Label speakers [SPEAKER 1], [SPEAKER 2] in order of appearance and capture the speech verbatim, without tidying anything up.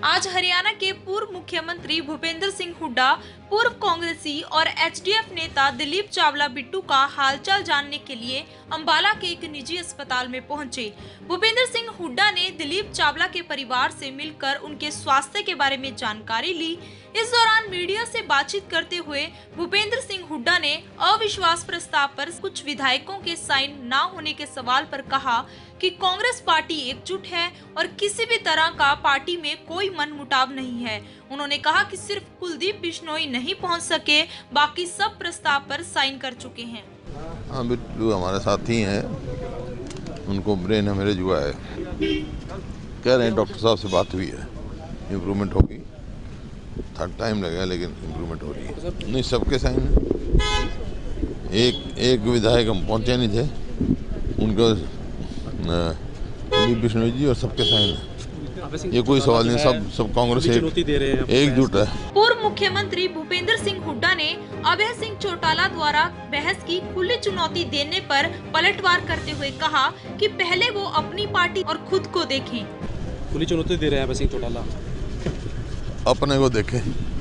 [SPEAKER 1] आज हरियाणा के पूर्व मुख्यमंत्री भूपेंद्र सिंह हुड्डा, पूर्व कांग्रेसी और एचडीएफ नेता दिलीप चावला बिट्टू का हालचाल जानने के लिए अंबाला के एक निजी अस्पताल में पहुंचे। भूपेंद्र सिंह हुड्डा ने दिलीप चावला के परिवार से मिलकर उनके स्वास्थ्य के बारे में जानकारी ली। इस दौरान मीडिया से बातचीत करते हुए भूपेंद्र सिंह हुड्डा ने अविश्वास प्रस्ताव पर कुछ विधायकों के साइन न होने के सवाल पर कहा कि कांग्रेस पार्टी एकजुट है और किसी भी तरह का पार्टी में कोई मनमुटाव नहीं है। उन्होंने कहा कि सिर्फ कुलदीप बिश्नोई नहीं पहुंच सके, बाकी सब प्रस्ताव पर साइन कर चुके हैं।
[SPEAKER 2] हाँ, बिट्टू हमारे साथी हैं, उनको ब्रेन हेमरेज हुआ है, कह रहे हैं डॉक्टर साहब से बात हुई है, इम्प्रूवमेंट होगी, थोड़ा टाइम लगेगा लेकिन इम्प्रूवमेंट हो रही है। नहीं, सबके साइन है। एक एक विधायक हम पहुंचे नहीं थे, उनको कुलदीप बिश्नोई जी और सबके साइन है। ये कोई सवाल नहीं, सब सब कांग्रेस एकजुट है।
[SPEAKER 1] पूर्व मुख्यमंत्री भूपेंद्र सिंह हुड्डा ने अभय सिंह चौटाला द्वारा बहस की खुली चुनौती देने पर पलटवार करते हुए कहा कि पहले वो अपनी पार्टी और खुद को देखें।
[SPEAKER 3] खुली चुनौती दे रहे हैं अभय सिंह चौटाला,
[SPEAKER 2] अपने को देखें।